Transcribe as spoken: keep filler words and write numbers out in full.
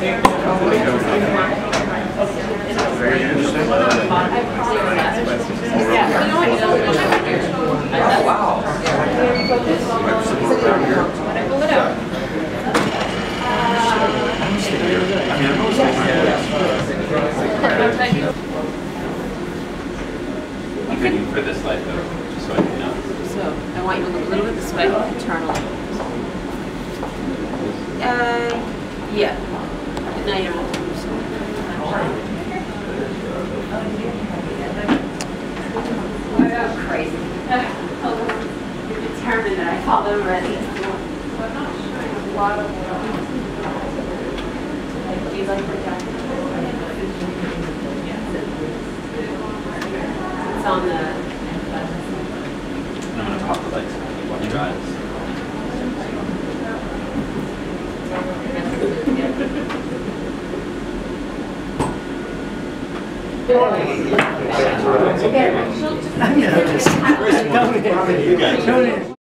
Very interesting. Wow. I'm thinking for this light though, just so I can know. So I want you to look a little bit this way, internally. Uh, yeah. Now you don't have to move so much. Crazy. You're determined that I fall already. I'm not showing a lot of it's on the. I'm gonna pop the lights and watch your eyes. I noticed.